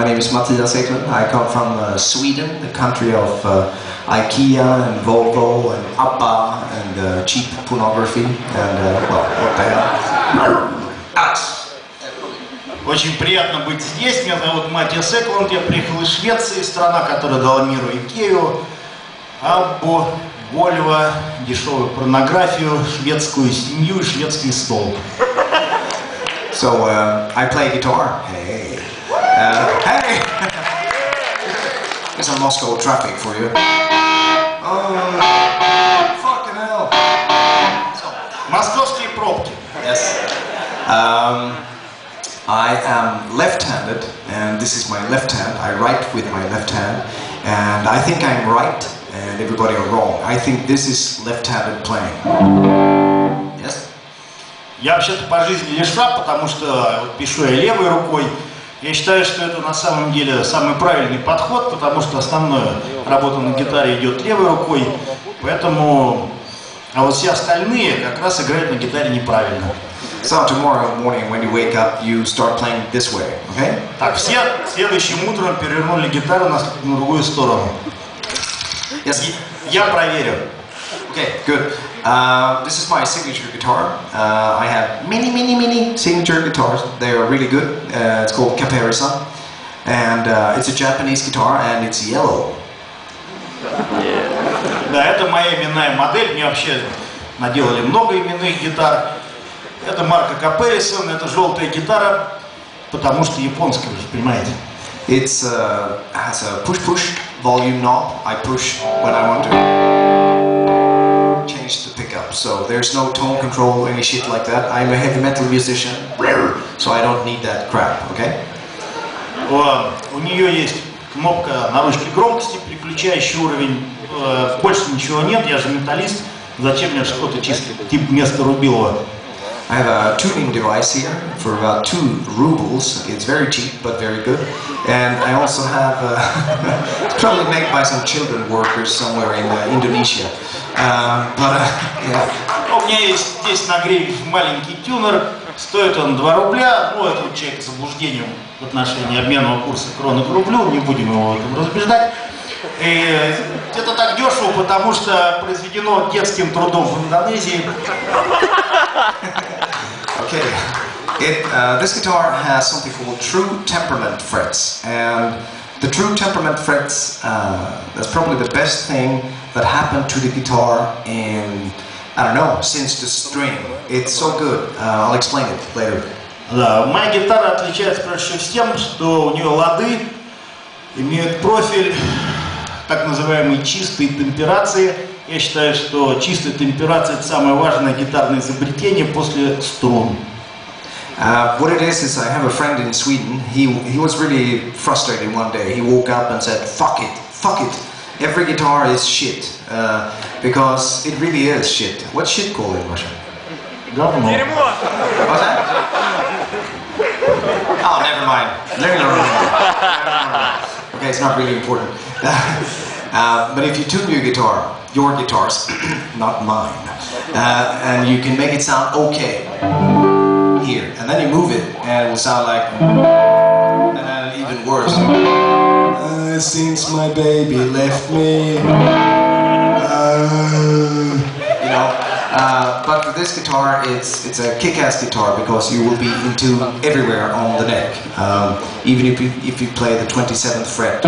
My name is Mattias Eklund. I come from Sweden, the country of IKEA and Volvo and ABBA and cheap pornography and, well, what the hell. Alex. Очень приятно быть здесь. Меня зовут Матиас Эклунд. Я приехал из Швеции, страна, которая дала миру Икею, Аббу, Вольво, дешевую порнографию, шведскую семью и шведский стол. So, I play guitar. Hey. Hey! Here's some Moscow traffic for you. Oh, fucking hell. Московские пробки. Yes. I am left-handed, and this is my left hand. I write with my left hand, and I think I'm right, and everybody are wrong. I think this is left-handed playing. Yes? Я вообще-то по жизни левша, потому что пишу я левой рукой. Я считаю, что это на самом деле самый правильный подход, потому что основная работа на гитаре идет левой рукой, поэтому... А вот все остальные как раз играют на гитаре неправильно. So tomorrow morning when you wake up, you start playing this way, okay? Так, все следующим утром перевернули гитару на другую сторону. Yes. Я проверю. Okay, good. This is my signature guitar. I have many signature guitars. They are really good. It's called Caperi-san. And it's a Japanese guitar and it's yellow. Да, это моя именная модель. Мне вообще наделали много именных гитар. Это марка Caperi-san. Это желтая гитара, потому что японская, вы же понимаете. It has a push volume knob. I push when I want to change the pickup. So there's no tone control or any shit like that. I'm a heavy metal musician, so I don't need that crap, okay? У нее есть кнопка на ручке громкости, переключающий уровень. Больше ничего нет, я же металлист. Зачем мне что-то чисто тип вместо Рубилова? I have a tuning device here for about 2 rubles. It's very cheap, but very good. And I also have, it's probably made by some children workers somewhere in Indonesia. Yeah. У меня есть здесь на гребе маленький тюнер. Стоит он 2 рубля. Ну, это у человека с заблуждением в отношении обменного курса кроны к рублю. Не будем его в этом разубеждать. И это так дешево, потому что произведено детским трудом в Индонезии. Okay. This guitar has something called true temperament frets, and the true temperament frets, that's probably the best thing that happened to the guitar in, I don't know, since the string. It's so good. I'll explain it later. Да, моя гитара отличается прежде всего тем, что у нее лады имеют профиль так называемой чистой темперации. Я считаю, что чистая темперация — это самое важное гитарное изобретение после струн. What it is I have a friend in Sweden. He was really frustrated one day. He woke up and said, fuck it. Every guitar is shit. Because it really is shit. What's shit called in Russian? Говно. What's that? Oh, never mind. Okay, it's not really important. But if you tune your guitars, not mine, and you can make it sound okay here, and then you move it, and it will sound like, and then even worse. Since my baby left me, you know. But for this guitar, it's a kick-ass guitar because you will be into everywhere on the neck, even if you play the 27th fret.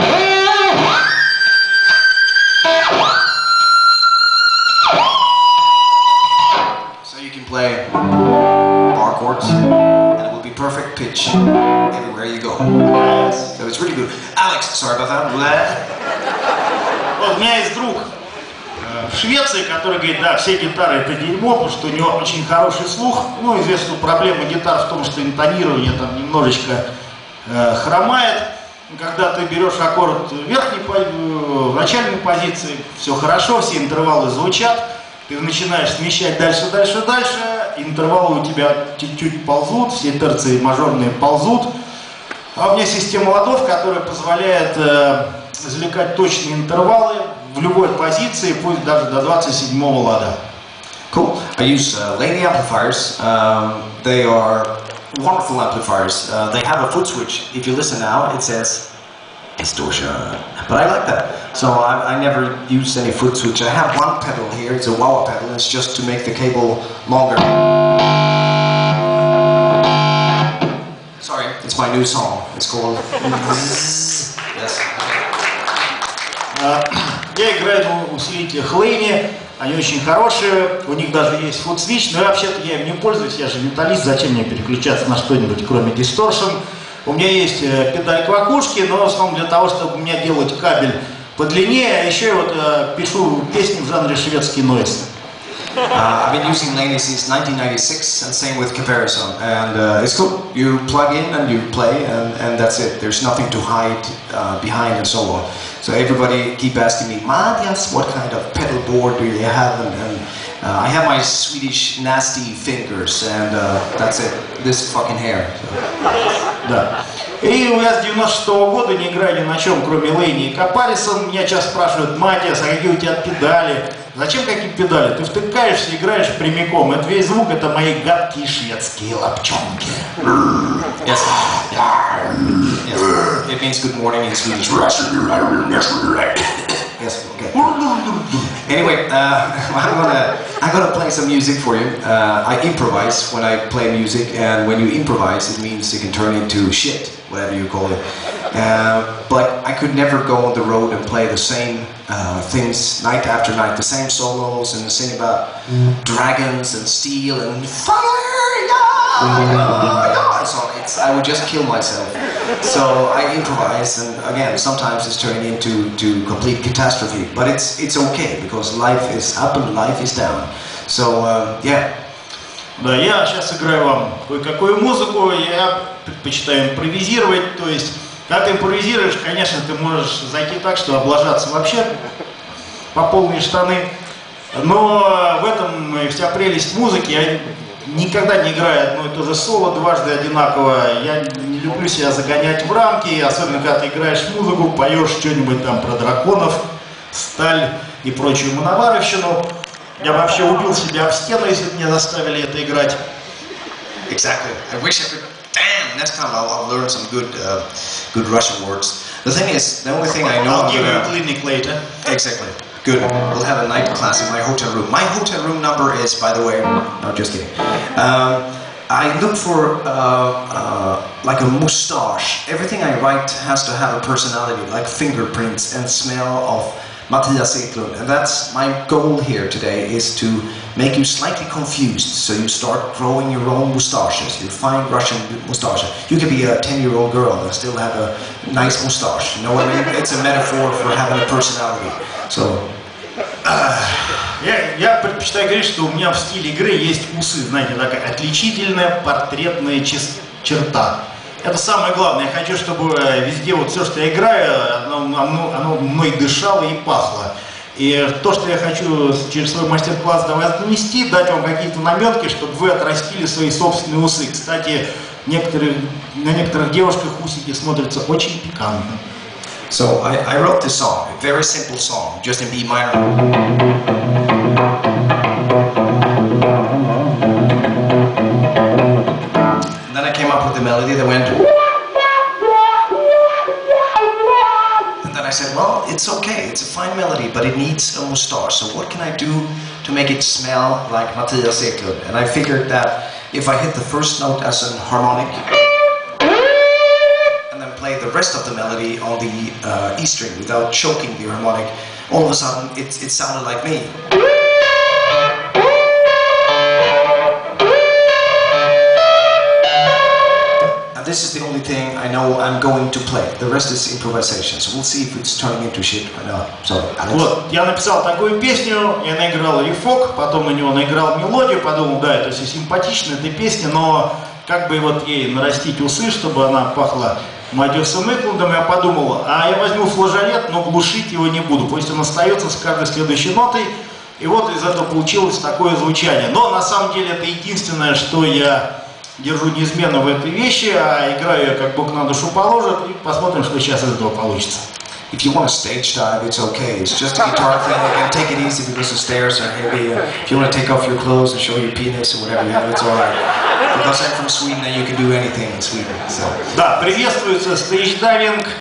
So you can play bar chords, and it will be perfect pitch everywhere you go. So it's really good. Alex, sorry about that. Вот у меня есть друг в Швеции, который говорит, да, все гитары это дерьмо, потому что у него очень хороший слух. Ну, известна проблема гитар в том, что интонирование там немножечко хромает. Когда ты берешь аккорд в начальной позиции, все хорошо, все интервалы звучат, ты начинаешь смещать дальше, интервалы у тебя чуть-чуть ползут, все терции мажорные ползут. А у меня система ладов, которая позволяет извлекать точные интервалы в любой позиции, пусть даже до 27-го лада. Cool. I use Laney amplifiers. They are wonderful amplifiers. They have a foot switch. If you listen now, it says distortion. But I like that. So I never used any foot switch. I have one pedal here. It's a wah-wah pedal. It's just to make the cable longer. Sorry, it's my new song. It's called... Yes. Я играю на усилителях Laney, они очень хорошие, у них даже есть фут-свич, но вообще-то я им не пользуюсь, я же металлист, зачем мне переключаться на что-нибудь кроме distortion. У меня есть педаль квакушки, но в основном для того, чтобы у меня делать кабель подлиннее, а еще я вот пишу песни в жанре шведский нойз. I've been using Laney since 1996, and same with Caparison, and it's cool. You plug in and you play, and that's it. There's nothing to hide behind and so on. So everybody keep asking me, Mattias, what kind of pedal board do you have? And I have my Swedish nasty fingers, and that's it. This fucking hair. So. Да. И я с 96-го года не играю ни на чем, кроме Laney и Caparison. Меня часто спрашивают, Матиас, а какие у тебя педали? Зачем какие педали? Ты втыкаешься, играешь прямиком. Это весь звук, это мои гадкие шведские лапчонки. Yes. Yes. It means good morning in Swedish. Yes. Okay. Anyway, I'm gonna play some music for you. I improvise when I play music, and when you improvise, it means it can turn into shit, whatever you call it. But I could never go on the road and play the same things night after night, the same solos, and sing about dragons and steel and fire. So I would just kill myself. So I improvise, and again, sometimes it's turning into complete catastrophe. But it's okay, because life is up and life is down. So yeah. Да, я сейчас играю вам кое-какую музыку, я предпочитаю импровизировать, то есть, когда ты импровизируешь, конечно, ты можешь зайти так, что облажаться вообще по полные штаны, но в этом вся прелесть музыки. Я никогда не играю одно и то же соло дважды одинаково, я не люблю себя загонять в рамки, особенно когда ты играешь музыку, поешь что-нибудь там про драконов, сталь и прочую мановаровщину. Я вообще убил себя об стену, если бы меня заставили это играть. Exactly. I wish I could. Damn, next time I'll learn some good Russian words. The thing is, the only thing I know. I'll give you a clinic later. Exactly. Good. We'll have a night class in my hotel room. My hotel room number is, by the way, no, just kidding. I look for like a mustache. Everything I write has to have a personality, like fingerprints and smell of Mattias Eklund. And that's my goal here today, is to make you slightly confused. So you start growing your own mustaches. You find Russian mustaches. You can be a 10-year-old girl and still have a nice mustache. You know what I mean? It's a metaphor for having a personality. So. Я предпочитаю говорить, что у меня в стиле игры есть усы, знаете, такая отличительная портретная черта. Это самое главное. Я хочу, чтобы везде вот все, что я играю, оно мной дышало и пахло. И то, что я хочу через свой мастер-класс до вас донести, дать вам какие-то наметки, чтобы вы отрастили свои собственные усы. Кстати, на некоторых девушках усики смотрятся очень пикантно. So I wrote this song, a very simple song, just in B minor. And then I came up with the melody that went. And then I said, well, it's okay, it's a fine melody, but it needs a mustache. So what can I do to make it smell like Mattias Eklund? And I figured that if I hit the first note as an harmonic, play the rest of the melody on the E string without choking the harmonic, all of a sudden it sounded like me. And this is the only thing I know I'm going to play. The rest is improvisation. So we'll see if it's turning into shit or not. So, Alex. Вот, я написал такую песню, я наиграл рифок, потом на него наиграл мелодию, подумал, да, это все симпатично, эта песня, но как бы вот ей нарастить усы, чтобы она пахла Матиасом Эклундом, я подумал, а я возьму флажолет, но глушить его не буду, пусть он остается с каждой следующей нотой, и вот из этого получилось такое звучание. Но на самом деле это единственное, что я держу неизменно в этой вещи, а играю я как Бог на душу положит, и посмотрим, что сейчас из этого получится. If you want to stage dive, it's okay. It's just a guitar thing. You can take it easy because the stairs are heavy. If you want to take off your clothes and show your penis or whatever you have, it's alright. Because I'm from Sweden and you can do anything in Sweden. So. Да, приветствуется стейдж-дайвинг.